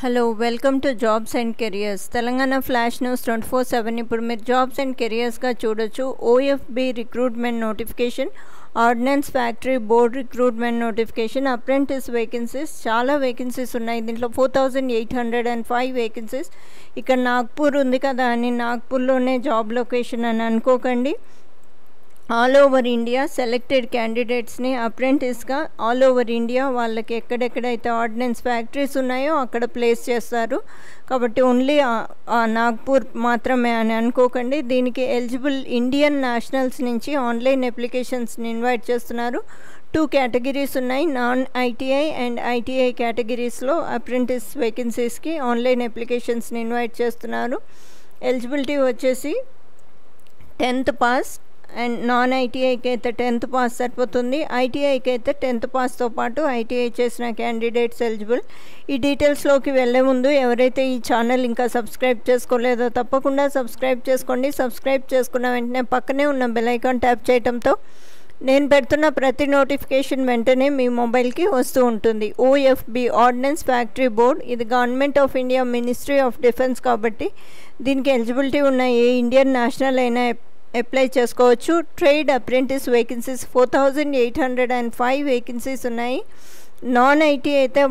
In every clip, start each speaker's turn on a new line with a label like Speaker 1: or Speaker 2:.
Speaker 1: Hello welcome to jobs and careers Telangana flash news 24/7 ఇప్పుడు మీరు jobs and కెరియర్స్గా చూడొచ్చు. OFB recruitment notification, ordnance factory board recruitment notification, apprentice vacancies చాలా vacancies ఉన్నాయి. దీంట్లో 4805 వేకెన్సీస్. ఇక్కడ నాగ్పూర్ ఉంది కదా అని నాగ్పూర్లోనే జాబ్ లొకేషన్ అని అనుకోకండి. ఆల్ ఓవర్ ఇండియా సెలెక్టెడ్ క్యాండిడేట్స్ని అప్రెంటిస్గా ఆల్ ఓవర్ ఇండియా వాళ్ళకి ఎక్కడెక్కడైతే ఆర్డినెన్స్ ఫ్యాక్టరీస్ ఉన్నాయో అక్కడ ప్లేస్ చేస్తారు. కాబట్టి ఓన్లీ నాగ్పూర్ మాత్రమే అని అనుకోకండి. దీనికి ఎలిజిబుల్ ఇండియన్ నేషనల్స్ నుంచి ఆన్లైన్ అప్లికేషన్స్ని ఇన్వైట్ చేస్తున్నారు. 2 కేటగిరీస్ ఉన్నాయి, నాన్ ఐటీఐ అండ్ ఐటీఐ కేటగిరీస్లో అప్రెంటిస్ వేకెన్సీస్కి ఆన్లైన్ అప్లికేషన్స్ని ఇన్వైట్ చేస్తున్నారు. ఎలిజిబిలిటీ వచ్చేసి 10th పాస్ అండ్ నాన్ ఐటీఐకి అయితే 10th పాస్ సరిపోతుంది. ఐటీఐకి అయితే 10th పాస్తో పాటు ఐటీఐ చేసిన క్యాండిడేట్స్ ఎలిజిబుల్. ఈ డీటెయిల్స్లోకి వెళ్ళే ముందు ఎవరైతే ఈ ఛానల్ ఇంకా సబ్స్క్రైబ్ చేసుకోలేదో తప్పకుండా సబ్స్క్రైబ్ చేసుకోండి. సబ్స్క్రైబ్ చేసుకున్న వెంటనే పక్కనే ఉన్న బెల్ ఐకాన్ ట్యాప్ చేయడంతో నేను పెడుతున్న ప్రతి నోటిఫికేషన్ వెంటనే మీ మొబైల్కి వస్తూ ఉంటుంది. ఓఎఫ్బి ఆర్డినెన్స్ ఫ్యాక్టరీ బోర్డ్, ఇది government of India ministry of defence కాబట్టి దీనికి ఎలిజిబిలిటీ ఉన్న ఏ ఇండియన్ నేషనల్ అయినా అప్లై చేసుకోవచ్చు. ట్రేడ్ అప్రెంటిస్ వేకెన్సీస్ 4805 వేకెన్సీస్ ఉన్నాయి. నాన్ ఐటీ అయితే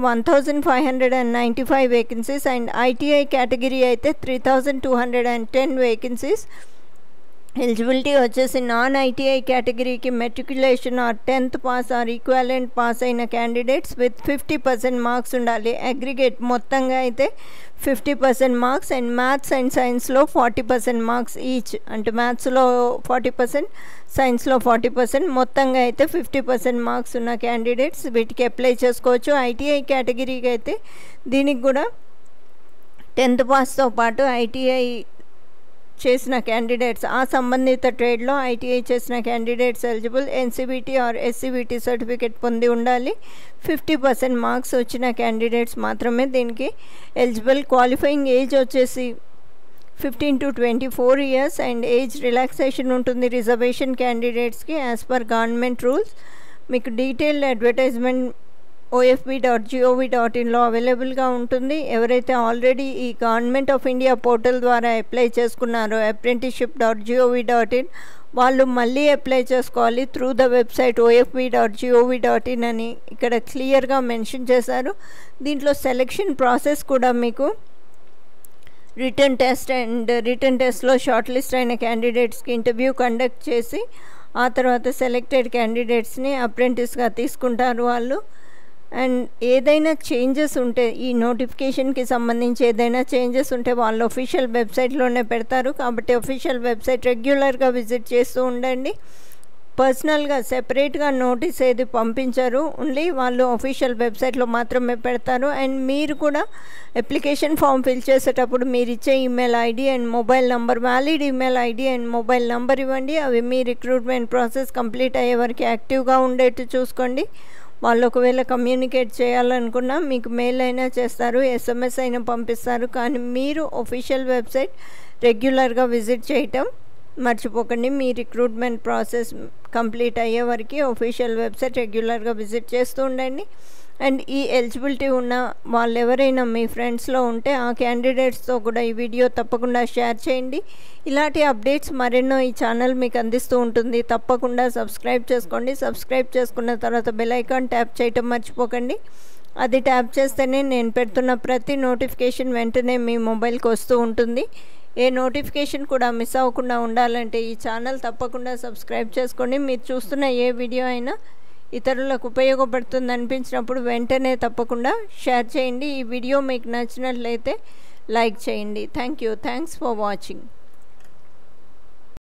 Speaker 1: 1595 వేకెన్సీస్ అండ్ ఐటీఐ కేటగిరీ అయితే 3210 వేకెన్సీస్. ఎలిజిబిలిటీ వచ్చేసి నాన్ ఐటీఐ కేటగిరీకి matriculation or 10th pass or equivalent pass అయిన క్యాండిడేట్స్ విత్ 50% మార్క్స్ ఉండాలి. అగ్రిగేట్ మొత్తంగా అయితే 50% మార్క్స్ అండ్ మ్యాథ్స్ అండ్ సైన్స్లో 40% మార్క్స్ ఈచ్. అంటే మ్యాథ్స్లో 40%, సైన్స్లో 40%, మొత్తంగా అయితే 50% మార్క్స్ ఉన్న క్యాండిడేట్స్ వీటికి అప్లై చేసుకోవచ్చు. ఐటీఐ కేటగిరీకి అయితే దీనికి కూడా 10th పాస్తో పాటు ఐటీఐ చేసిన క్యాండిడేట్స్, ఆ సంబంధిత ట్రేడ్లో ఐటీఐ చేసిన candidates eligible. NCVT or SCVT certificate పొంది ఉండాలి. 50% మార్క్స్ వచ్చిన క్యాండిడేట్స్ మాత్రమే దీనికి ఎలిజిబుల్. క్వాలిఫైయింగ్ ఏజ్ వచ్చేసి 15 to 24 years and age relaxation ఉంటుంది రిజర్వేషన్ క్యాండిడేట్స్కి యాజ్ పర్ గవర్నమెంట్ రూల్స్. మీకు డీటెయిల్డ్ అడ్వర్టైజ్మెంట్ OFB.gov.inలో అవైలబుల్గా ఉంటుంది. ఎవరైతే ఆల్రెడీ ఈ గవర్నమెంట్ ఆఫ్ ఇండియా పోర్టల్ ద్వారా అప్లై చేసుకున్నారో apprenticeship.gov.in వాళ్ళు మళ్ళీ అప్లై చేసుకోవాలి త్రూ ద వెబ్సైట్ OFB.gov.in అని ఇక్కడ క్లియర్గా మెన్షన్ చేశారు. దీంట్లో సెలెక్షన్ ప్రాసెస్ కూడా మీకు రిటర్న్ టెస్ట్ అండ్ రిటర్న్ టెస్ట్లో షార్ట్ లిస్ట్ అయిన క్యాండిడేట్స్కి ఇంటర్వ్యూ కండక్ట్ చేసి ఆ తర్వాత సెలెక్టెడ్ క్యాండిడేట్స్ని అప్రెంటిస్గా తీసుకుంటారు వాళ్ళు. అండ్ ఏదైనా చేంజెస్ ఉంటే ఈ నోటిఫికేషన్కి సంబంధించి ఏదైనా చేంజెస్ ఉంటే వాళ్ళు అఫీషియల్ వెబ్సైట్లోనే పెడతారు. కాబట్టి అఫీషియల్ వెబ్సైట్ రెగ్యులర్గా విజిట్ చేస్తూ ఉండండి. పర్సనల్గా సెపరేట్గా నోటీస్ ఏది పంపించారు, ఓన్లీ వాళ్ళు అఫీషియల్ వెబ్సైట్లో మాత్రమే పెడతారు. అండ్ మీరు కూడా అప్లికేషన్ ఫామ్ ఫిల్ చేసేటప్పుడు మీరు ఇచ్చే email ID and mobile number, valid email ID and mobile number ఇవ్వండి. అవి మీ రిక్రూట్మెంట్ ప్రాసెస్ కంప్లీట్ అయ్యే వరకు యాక్టివ్గా ఉండేట్టు చూసుకోండి. వాళ్ళు ఒకవేళ కమ్యూనికేట్ చేయాలనుకున్నా మీకు మెయిల్ అయినా చేస్తారు, SMS అయినా పంపిస్తారు. కానీ మీరు అఫీషియల్ వెబ్సైట్ రెగ్యులర్గా విజిట్ చేయటం మర్చిపోకండి. మీ రిక్రూట్మెంట్ ప్రాసెస్ కంప్లీట్ అయ్యే వరకు అఫీషియల్ వెబ్సైట్ రెగ్యులర్గా విజిట్ చేస్తూ ఉండండి. అండ్ ఈ ఎలిజిబిలిటీ ఉన్న వాళ్ళు ఎవరైనా మీ ఫ్రెండ్స్లో ఉంటే ఆ క్యాండిడేట్స్తో కూడా ఈ వీడియో తప్పకుండా షేర్ చేయండి. ఇలాంటి అప్డేట్స్ మరెన్నో ఈ ఛానల్ మీకు అందిస్తూ ఉంటుంది. తప్పకుండా సబ్స్క్రైబ్ చేసుకోండి. సబ్స్క్రైబ్ చేసుకున్న తర్వాత బెల్ ఐకాన్ ట్యాప్ చేయటం మర్చిపోకండి. అది ట్యాప్ చేస్తేనే నేను పెడుతున్న ప్రతి నోటిఫికేషన్ వెంటనే మీ మొబైల్కి వస్తూ ఉంటుంది. ఏ నోటిఫికేషన్ కూడా మిస్ అవ్వకుండా ఉండాలంటే ఈ ఛానల్ తప్పకుండా సబ్స్క్రైబ్ చేసుకోండి. మీరు చూస్తున్న ఏ వీడియో అయినా ఇతరులకు ఉపయోగపడుతుంది అనిపించినప్పుడు వెంటనే తప్పకుండా షేర్ చేయండి. ఈ వీడియో మీకు నచ్చినట్లయితే లైక్ చేయండి. Thanks for watching.